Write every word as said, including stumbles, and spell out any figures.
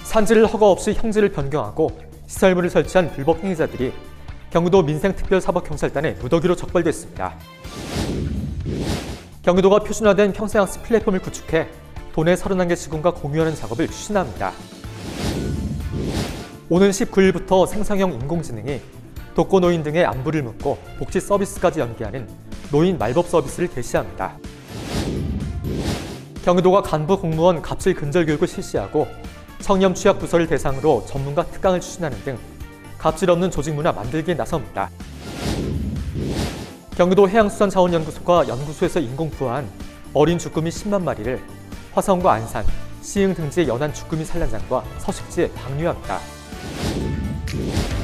산지를 허가 없이 형지를 변경하고 시설물을 설치한 불법 행위자들이 경기도 민생특별사법경찰단의 무더기로 적발됐습니다. 경기도가 표준화된 평생학습 플랫폼을 구축해 도내 서른한 개 시군과 공유하는 작업을 추진합니다. 오는 십구 일부터 생성형 인공지능이 독거노인 등의 안부를 묻고 복지 서비스까지 연계하는 노인 말법 서비스를 개시합니다. 경기도가 간부 공무원 갑질 근절 교육을 실시하고 청렴 취약 부서를 대상으로 전문가 특강을 추진하는 등 갑질 없는 조직 문화 만들기에 나섭니다. 경기도 해양수산자원연구소가 연구소에서 인공부화한 어린 주꾸미 십만 마리를 화성과 안산, 시흥 등지의 연안 주꾸미 산란장과 서식지에 방류합니다.